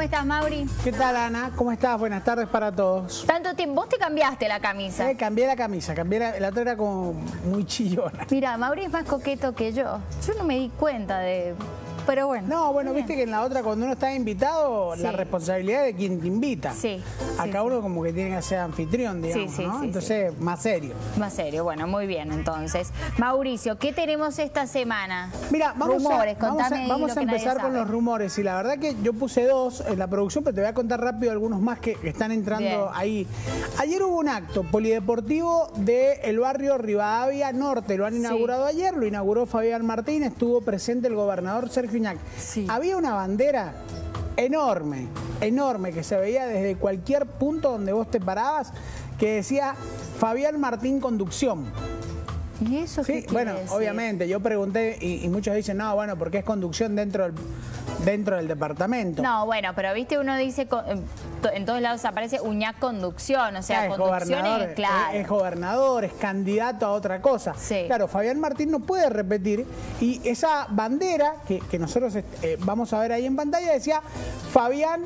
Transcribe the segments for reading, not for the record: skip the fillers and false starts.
estás, Mauri? ¿Qué tal, Ana? ¿Cómo estás? Buenas tardes para todos. Tanto tiempo. Vos te cambiaste la camisa. Cambié la camisa, la otra era como muy chillona. Mira, Mauri es más coqueto que yo. Yo no me di cuenta de... Pero bueno. No, bueno, viste que en la otra cuando uno está invitado, sí, la responsabilidad es de quien te invita. Sí. Acá uno como que tiene que ser anfitrión, digamos, sí, ¿no? sí, entonces, sí. Más serio. Más serio, bueno, muy bien, entonces. Mauricio, ¿qué tenemos esta semana? Mira, vamos a empezar con los sabe. rumores. Y la verdad que yo puse dos en la producción, pero te voy a contar rápido algunos más que están entrando bien ahí. Ayer hubo un acto polideportivo del barrio Rivadavia Norte. Lo han inaugurado ayer, lo inauguró Fabián Martín, estuvo presente el gobernador Sergio Uñac. Sí. Había una bandera enorme, enorme, que se veía desde cualquier punto donde vos te parabas, que decía Fabián Martín Conducción. ¿Y eso qué quiere bueno, decir? obviamente, yo pregunté y muchos dicen, no, bueno, porque es conducción dentro del departamento. No, bueno, pero viste, uno dice, en todos lados aparece Uñac Conducción, o sea, conducciones, claro. Es gobernador, es candidato a otra cosa. Sí. Claro, Fabián Martín no puede repetir, y esa bandera que nosotros vamos a ver ahí en pantalla decía Fabián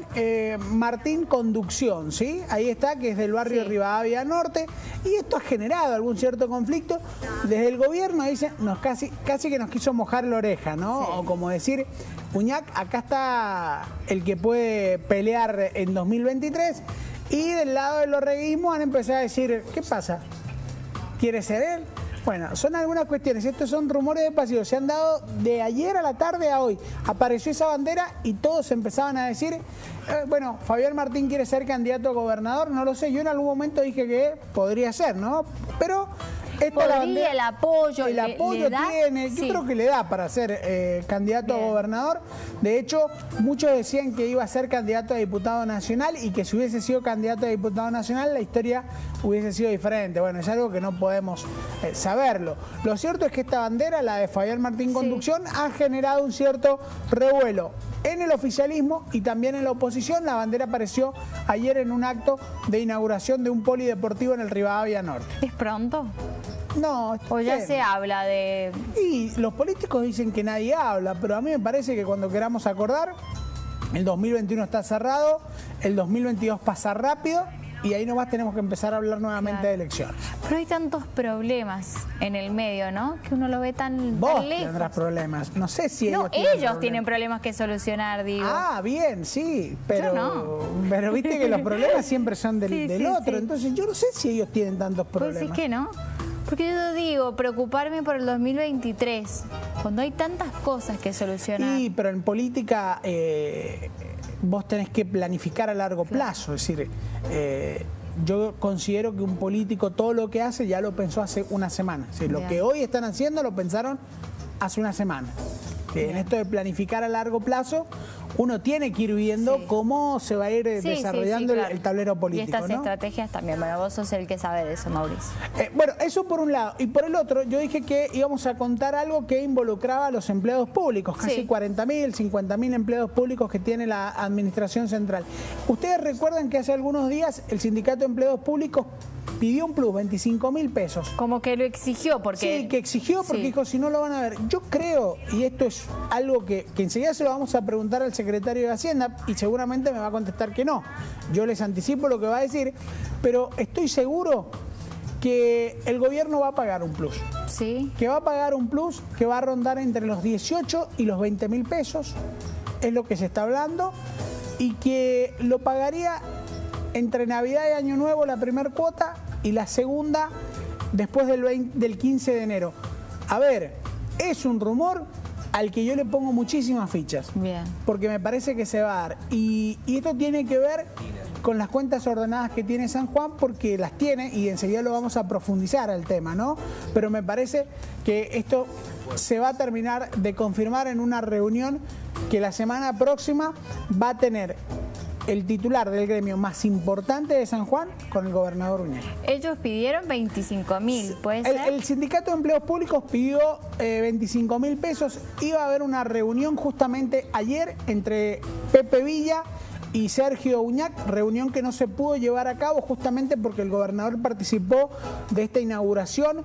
Martín Conducción, ¿sí? Ahí está, que es del barrio Rivadavia Norte, y esto ha generado algún cierto conflicto. Desde el gobierno dicen, casi que nos quiso mojar la oreja, ¿no? Sí. O como decir, Uñac, acá está el que puede pelear en 2023, y del lado del orreguismo han empezado a decir, ¿qué pasa? ¿Quiere ser él? Bueno, son algunas cuestiones. Estos son rumores de pasillo. Se han dado de ayer a la tarde a hoy. Apareció esa bandera y todos empezaban a decir, bueno, Fabián Martín quiere ser candidato a gobernador. No lo sé, yo en algún momento dije que podría ser, ¿no? Pero... Podría, el apoyo le tiene, yo creo que le da para ser candidato a gobernador. De hecho, muchos decían que iba a ser candidato a diputado nacional y que si hubiese sido candidato a diputado nacional la historia hubiese sido diferente. Bueno, es algo que no podemos saberlo. Lo cierto es que esta bandera, la de Fabián Martín Conducción, ha generado un cierto revuelo en el oficialismo y también en la oposición. La bandera apareció ayer en un acto de inauguración de un polideportivo en el Rivadavia Norte. ¿Es pronto? No, o ya se habla de... Y los políticos dicen que nadie habla, pero a mí me parece que cuando queramos acordar, el 2021 está cerrado, el 2022 pasa rápido y ahí nomás tenemos que empezar a hablar nuevamente de elecciones. Pero hay tantos problemas en el medio, ¿no? Que uno lo ve tan Vos lejos. tendrás problemas. No sé si ellos tienen problemas que solucionar, digo. Ah, bien, sí, pero, no. Pero viste que los problemas siempre son del otro. Sí. Entonces yo no sé si ellos tienen tantos problemas. Pues sí que no. Porque yo digo, preocuparme por el 2023, cuando hay tantas cosas que solucionar. Sí, pero en política vos tenés que planificar a largo plazo. Es decir, yo considero que un político todo lo que hace ya lo pensó hace una semana. Es decir, lo que hoy están haciendo lo pensaron hace una semana. En esto de planificar a largo plazo, uno tiene que ir viendo cómo se va a ir desarrollando claro, el tablero político. Y estas estrategias también, bueno, vos sos el que sabe de eso, Mauricio. Bueno, eso por un lado. Y por el otro, yo dije que íbamos a contar algo que involucraba a los empleados públicos, casi 40.000, 50.000 empleados públicos que tiene la Administración Central. Ustedes recuerdan que hace algunos días el Sindicato de Empleados Públicos pidió un plus, 25.000 pesos. Como que lo exigió, porque... Sí, que exigió porque dijo, si no lo van a ver. Yo creo, y esto es algo que enseguida se lo vamos a preguntar al secretario de Hacienda, y seguramente me va a contestar que no. Yo les anticipo lo que va a decir, pero estoy seguro que el gobierno va a pagar un plus. Sí. Que va a pagar un plus que va a rondar entre los 18 y los 20.000 pesos, es lo que se está hablando, y que lo pagaría entre Navidad y Año Nuevo la primera cuota y la segunda después del 15 de enero. A ver, es un rumor al que yo le pongo muchísimas fichas. Bien. Porque me parece que se va a dar. Y esto tiene que ver con las cuentas ordenadas que tiene San Juan, porque las tiene, y enseguida lo vamos a profundizar al tema, ¿no? Pero me parece que esto se va a terminar de confirmar en una reunión que la semana próxima va a tener el titular del gremio más importante de San Juan con el gobernador Uñac. Ellos pidieron 25.000, ¿puede ser? El Sindicato de Empleados Públicos pidió 25.000 pesos. Iba a haber una reunión justamente ayer entre Pepe Villa y Sergio Uñac, reunión que no se pudo llevar a cabo justamente porque el gobernador participó de esta inauguración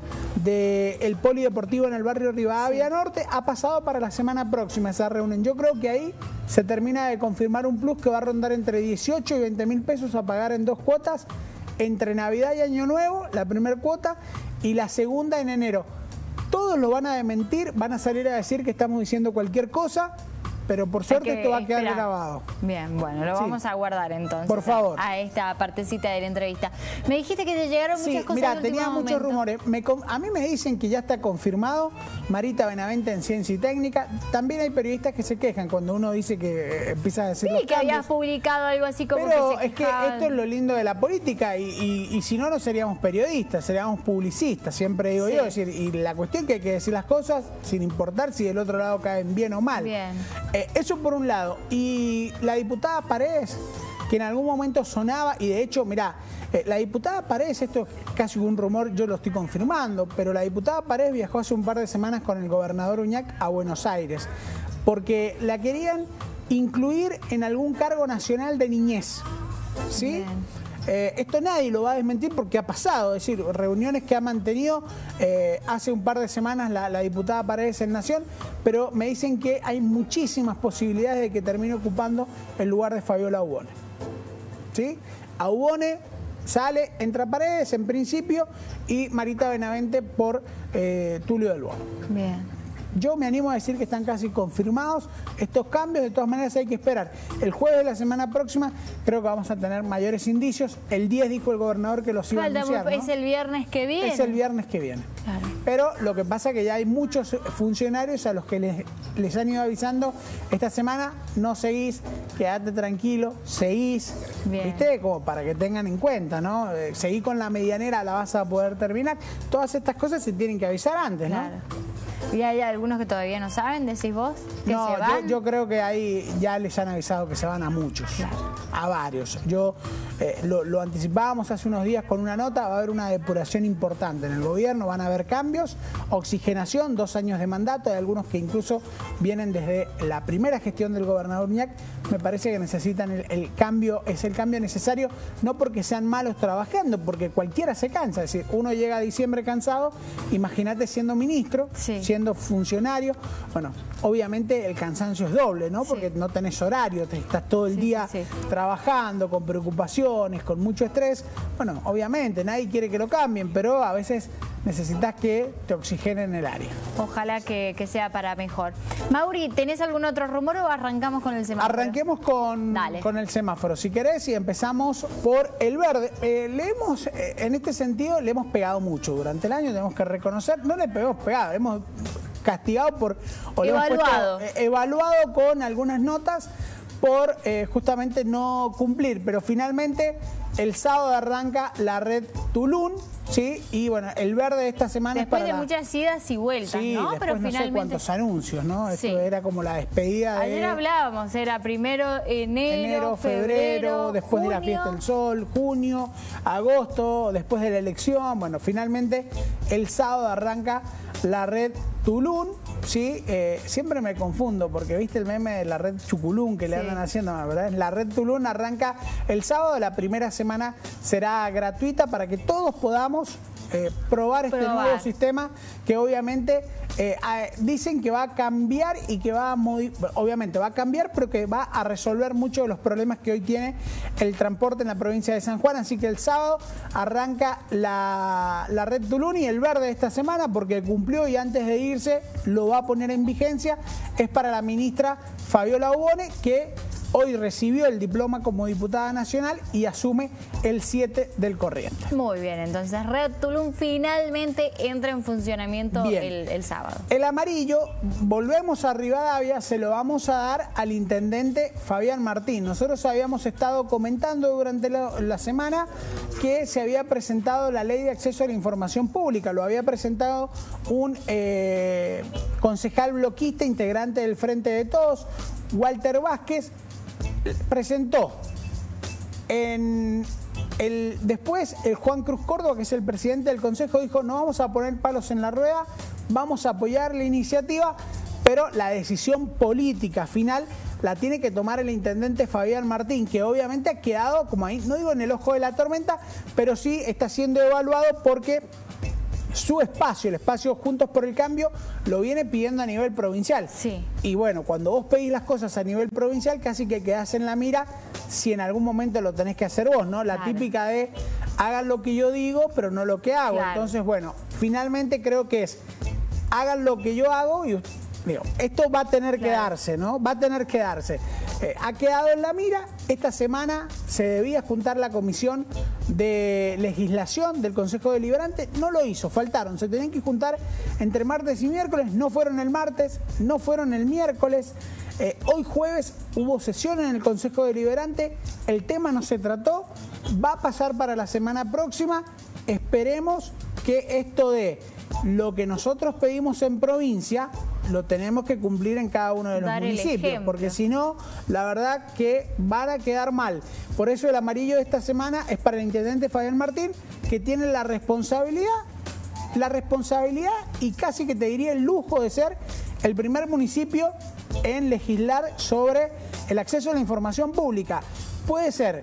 del polideportivo en el barrio Rivadavia Norte. Ha pasado para la semana próxima esa reunión. Yo creo que ahí se termina de confirmar un plus que va a rondar entre 18 y 20 mil pesos a pagar en 2 cuotas, entre Navidad y Año Nuevo, la primera cuota, y la segunda en enero. Todos lo van a desmentir, van a salir a decir que estamos diciendo cualquier cosa, pero por suerte esto va a quedar grabado. Bien, bueno, lo vamos a guardar entonces. Por favor. A esta partecita de la entrevista. Me dijiste que te llegaron muchas cosas. Mira, tenía muchos rumores. A mí me dicen que ya está confirmado Marita Benavente en Ciencia y Técnica. También hay periodistas que se quejan cuando uno dice que empieza a decir los que habías publicado algo así como pero que se quejaban. Es que esto es lo lindo de la política y si no, no seríamos periodistas, seríamos publicistas, siempre digo yo. Es decir, y la cuestión es que hay que decir las cosas sin importar si del otro lado caen bien o mal. Bien. Eso por un lado. Y la diputada Paredes, que en algún momento sonaba, y de hecho, mirá, la diputada Paredes, esto es casi un rumor, yo lo estoy confirmando, pero la diputada Paredes viajó hace un par de semanas con el gobernador Uñac a Buenos Aires, porque la querían incluir en algún cargo nacional de niñez, ¿sí? Esto nadie lo va a desmentir porque ha pasado, es decir, reuniones que ha mantenido hace un par de semanas la diputada Paredes en Nación, pero me dicen que hay muchísimas posibilidades de que termine ocupando el lugar de Fabiola Aubone. ¿Sí? Aubone sale, entra Paredes en principio y Marita Benavente por Tulio del Bono. Bien. Yo me animo a decir que están casi confirmados estos cambios, de todas maneras hay que esperar. El jueves de la semana próxima creo que vamos a tener mayores indicios. El 10 dijo el gobernador que los iba a anunciar, ¿no? ¿Es el viernes que viene? Es el viernes que viene. Claro. Pero lo que pasa es que ya hay muchos funcionarios a los que les han ido avisando esta semana, no seguís, quédate tranquilo, seguís, ¿viste? Como para que tengan en cuenta, ¿no? Seguí con la medianera, la vas a poder terminar. Todas estas cosas se tienen que avisar antes, ¿no? Claro. ¿Y hay algunos que todavía no saben, decís vos, que se van? Yo creo que ahí ya les han avisado que se van a muchos, a varios. Yo lo anticipábamos hace unos días con una nota, va a haber una depuración importante en el gobierno, van a haber cambios, oxigenación, 2 años de mandato, hay algunos que incluso vienen desde la primera gestión del gobernador Uñac. Me parece que necesitan el cambio, es el cambio necesario, no porque sean malos trabajando, porque cualquiera se cansa, es decir, uno llega a diciembre cansado, imagínate siendo ministro, siendo funcionario, bueno, obviamente el cansancio es doble, ¿no? Porque no tenés horario, estás todo el día trabajando, con preocupaciones, con mucho estrés. Bueno, obviamente nadie quiere que lo cambien, pero a veces necesitas que te oxigenen el área. Ojalá que sea para mejor. Mauri, ¿tenés algún otro rumor o arrancamos con el semáforo? Arranquemos con el semáforo, si querés, y empezamos por el verde. En este sentido, le hemos pegado mucho durante el año, tenemos que reconocer, no le hemos pegado, hemos castigado por... evaluado con algunas notas por justamente no cumplir, pero finalmente el sábado arranca la red Tulum, ¿sí? Y bueno, el verde de esta semana después es para de muchas idas y vueltas, ¿no? Pero finalmente... no sé cuántos anuncios, ¿no? Esto era como la despedida de... Ayer hablábamos, era primero enero, febrero, después junio, de la fiesta del sol, junio, agosto, después de la elección. Bueno, finalmente el sábado arranca la red Tulum, ¿sí? Siempre me confundo porque viste el meme de la red Chuculum que le andan haciendo, ¿verdad? La red Tulum arranca el sábado, la primera semana será gratuita para que todos podamos probar este nuevo sistema que obviamente dicen que va a cambiar y que va a obviamente va a cambiar, pero que va a resolver muchos de los problemas que hoy tiene el transporte en la provincia de San Juan. Así que el sábado arranca la red Tulum y el verde de esta semana, porque cumplió y antes de irse lo va a poner en vigencia, es para la ministra Fabiola Aubone, que hoy recibió el diploma como diputada nacional y asume el 7 del corriente. Muy bien, entonces Red Tulum finalmente entra en funcionamiento el sábado. El amarillo, volvemos a Rivadavia, se lo vamos a dar al intendente Fabián Martín. Nosotros habíamos estado comentando durante la semana que se había presentado la ley de acceso a la información pública. Lo había presentado un concejal bloquista, integrante del Frente de Todos, Walter Vázquez. Presentó después el Juan Cruz Córdoba, que es el presidente del Consejo, dijo: no vamos a poner palos en la rueda, vamos a apoyar la iniciativa, pero la decisión política final la tiene que tomar el intendente Fabián Martín, que obviamente ha quedado, como ahí, no digo en el ojo de la tormenta, pero sí está siendo evaluado porque su espacio, el espacio Juntos por el Cambio, lo viene pidiendo a nivel provincial. Sí. Y bueno, cuando vos pedís las cosas a nivel provincial, casi que quedás en la mira si en algún momento lo tenés que hacer vos, ¿no? La típica de hagan lo que yo digo, pero no lo que hago. Claro. Entonces, bueno, finalmente creo que es hagan lo que yo hago y digo, esto va a tener que darse, ¿no? Va a tener que darse. Ha quedado en la mira. Esta semana se debía juntar la comisión de legislación del Consejo Deliberante. No lo hizo, faltaron. Se tenían que juntar entre martes y miércoles. No fueron el martes, no fueron el miércoles. Hoy jueves hubo sesión en el Consejo Deliberante. El tema no se trató. Va a pasar para la semana próxima. Esperemos que esto de lo que nosotros pedimos en provincia lo tenemos que cumplir en cada uno de los municipios, porque si no, la verdad que van a quedar mal. Por eso el amarillo de esta semana es para el intendente Fabián Martín, que tiene la responsabilidad y casi que te diría el lujo de ser el primer municipio en legislar sobre el acceso a la información pública. Puede ser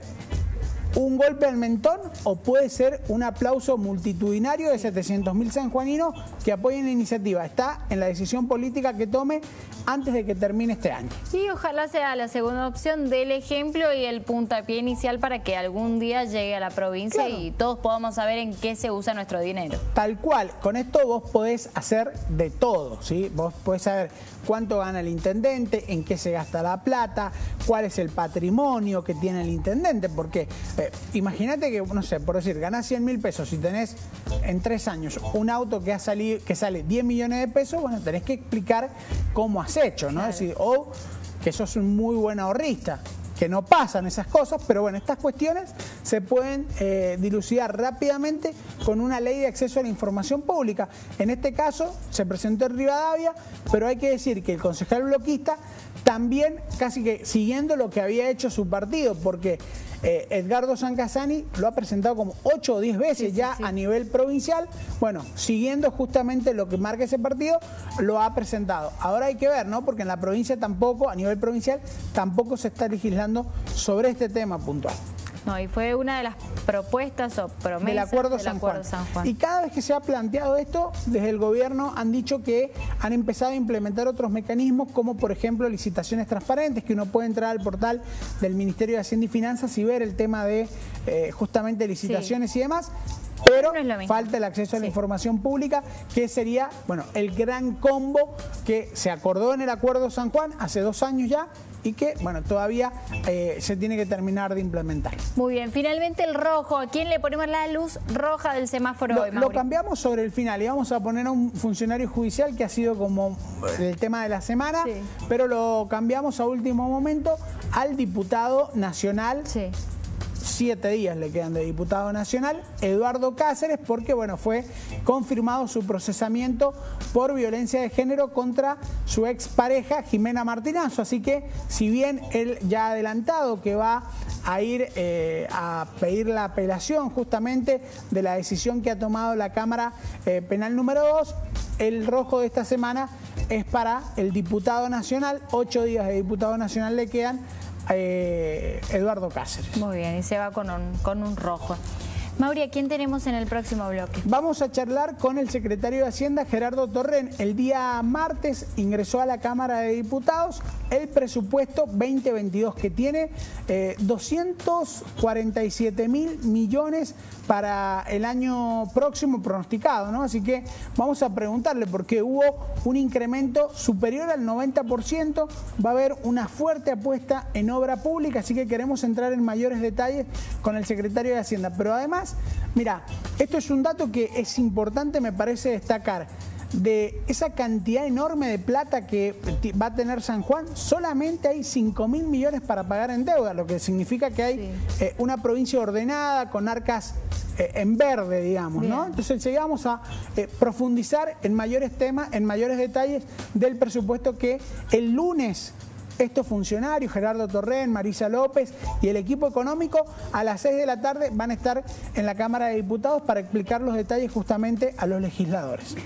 un golpe al mentón o puede ser un aplauso multitudinario de 700.000 sanjuaninos que apoyen la iniciativa. Está en la decisión política que tome antes de que termine este año. Sí, ojalá sea la segunda opción del ejemplo y el puntapié inicial para que algún día llegue a la provincia y todos podamos saber en qué se usa nuestro dinero. Tal cual, con esto vos podés hacer de todo, ¿sí? Vos podés saber cuánto gana el intendente, en qué se gasta la plata, cuál es el patrimonio que tiene el intendente, porque imagínate que, no sé, por decir, ganás 100.000 pesos y tenés en 3 años un auto que sale 10 millones de pesos, bueno, tenés que explicar cómo has hecho, ¿no? Claro. Es decir, o que sos un muy buen ahorrista, que no pasan esas cosas, pero bueno, estas cuestiones se pueden dilucidar rápidamente con una ley de acceso a la información pública. En este caso se presentó en Rivadavia, pero hay que decir que el concejal bloquista también casi que siguiendo lo que había hecho su partido, porque Edgardo Sancasani lo ha presentado como 8 o 10 veces a nivel provincial. Bueno, siguiendo justamente lo que marca ese partido, lo ha presentado. Ahora hay que ver, ¿no? Porque en la provincia tampoco, a nivel provincial, tampoco se está legislando sobre este tema puntual. No, y fue una de las propuestas o promesas del Acuerdo San Juan. Y cada vez que se ha planteado esto, desde el gobierno han dicho que han empezado a implementar otros mecanismos, como por ejemplo licitaciones transparentes, que uno puede entrar al portal del Ministerio de Hacienda y Finanzas y ver el tema de justamente licitaciones y demás. Pero no falta el acceso a la información pública, que sería, bueno, el gran combo que se acordó en el Acuerdo San Juan hace 2 años ya y que, bueno, todavía se tiene que terminar de implementar. Muy bien, finalmente el rojo. ¿A quién le ponemos la luz roja del semáforo hoy, Mauri? Lo cambiamos sobre el final y vamos a poner a un funcionario judicial que ha sido como el tema de la semana, pero lo cambiamos a último momento al diputado nacional. 7 días le quedan de diputado nacional, Eduardo Cáceres, porque bueno, fue confirmado su procesamiento por violencia de género contra su expareja Jimena Martinazo. Así que, si bien él ya ha adelantado que va a ir a pedir la apelación justamente de la decisión que ha tomado la Cámara Penal número 2, el rojo de esta semana es para el diputado nacional. 8 días de diputado nacional le quedan Eduardo Cáceres. Muy bien, y se va con un rojo. Mauri, ¿a quién tenemos en el próximo bloque? Vamos a charlar con el secretario de Hacienda, Gerardo Torrén. El día martes ingresó a la Cámara de Diputados el presupuesto 2022, que tiene 247.000 millones para el año próximo pronosticado, ¿no? Así que vamos a preguntarle, porque hubo un incremento superior al 90%, va a haber una fuerte apuesta en obra pública, así que queremos entrar en mayores detalles con el secretario de Hacienda. Pero además, mira, esto es un dato que es importante, me parece destacar. De esa cantidad enorme de plata que va a tener San Juan, solamente hay 5.000 millones para pagar en deuda, lo que significa que hay una provincia ordenada, con arcas en verde, digamos, ¿no? Entonces llegamos a profundizar en mayores temas, en mayores detalles del presupuesto que el lunes estos funcionarios, Gerardo Torrén, Marisa López y el equipo económico, a las 6 de la tarde van a estar en la Cámara de Diputados para explicar los detalles justamente a los legisladores.